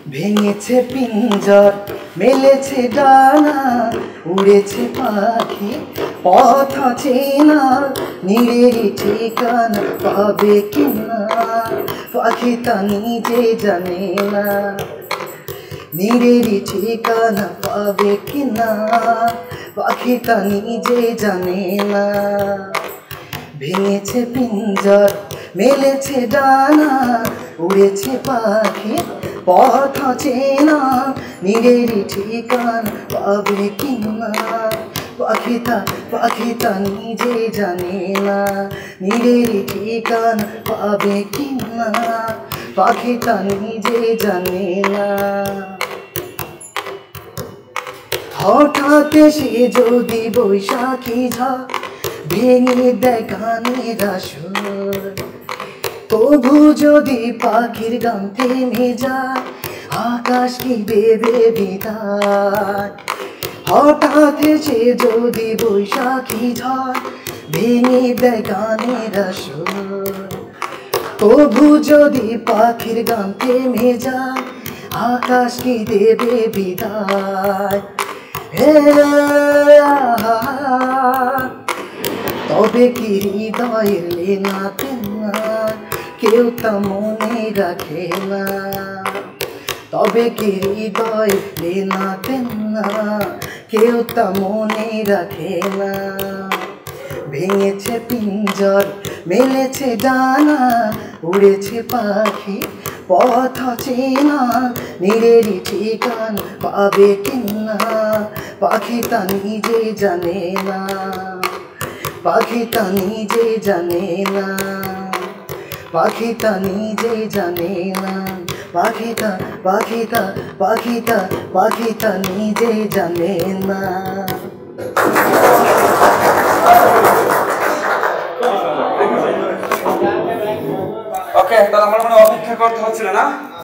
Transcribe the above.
ভেঙেছে পিঞ্জর মেলেছে ডানা উড়েছে পাখি পথ চেনা নীড়েরই ঠিকানা পাবে কিনা পাখি তা নিজে জানে না নীড়েরই ঠিকানা পাবে কিনা পাখি তা নিজে জানে না ভেঙেছে পিঞ্জর মেলেছে ডানা উড়েছে পাখি পথ চেনা নীড়েরই ঠিকানা পাবে কিনা পাখি তা নিজে জানে না নীড়েরই ঠিকানা পাবে কিনা পাখি তা নিজে জানে না হঠাৎ সে যদি বৈশাখী ঝড় ভেঙে দেয় গানের আসর তবু যদি পাখির গান থেমে যায় আকাশ কি দেবে বিদায় হঠাৎ সে যদি বৈশাখী ঝড় ভেঙে দেয় গানের আসর তবু যদি পাখির গান থেমে যায় আকাশ কি দেবে বিদায় তবে কি হৃদয়ের লেনাতে না কেউ তা মনে রাখে না তবে কি হৃদয়ের লেনাতে না কেউ তা মনে রাখে না ভেঙেছে পিঞ্জর মেলেছে ডানা উড়েছে পাখি পথ চেনা নীড়েরই ঠিকানা পাবে কিনা পাখি তা নিজে জানে না পাখি তা নিজে জানে না পাখি তা নিজে জানে না পাখি তা নিজে জানে না ওকে, তাহলে আমার মনে অপেক্ষা করতে হচ্ছিল না।